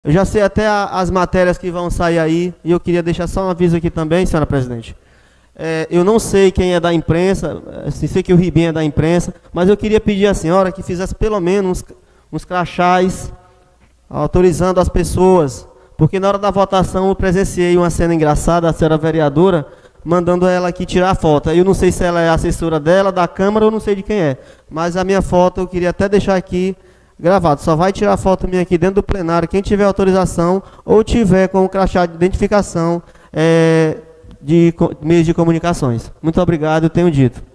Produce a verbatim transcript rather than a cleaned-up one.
Eu já sei até a, as matérias que vão sair aí, e eu queria deixar só um aviso aqui também, senhora presidente. É, eu não sei quem é da imprensa, assim, sei que o Ribinho é da imprensa, mas eu queria pedir à senhora que fizesse pelo menos uns, uns crachás autorizando as pessoas, porque na hora da votação eu presenciei uma cena engraçada, a senhora vereadora, mandando ela aqui tirar a foto. Eu não sei se ela é assessora dela, da Câmara, ou não sei de quem é, mas a minha foto eu queria até deixar aqui gravado. Só vai tirar foto minha aqui dentro do plenário quem tiver autorização ou tiver com o crachá de identificação é, de meios de comunicações. Muito obrigado, eu tenho dito.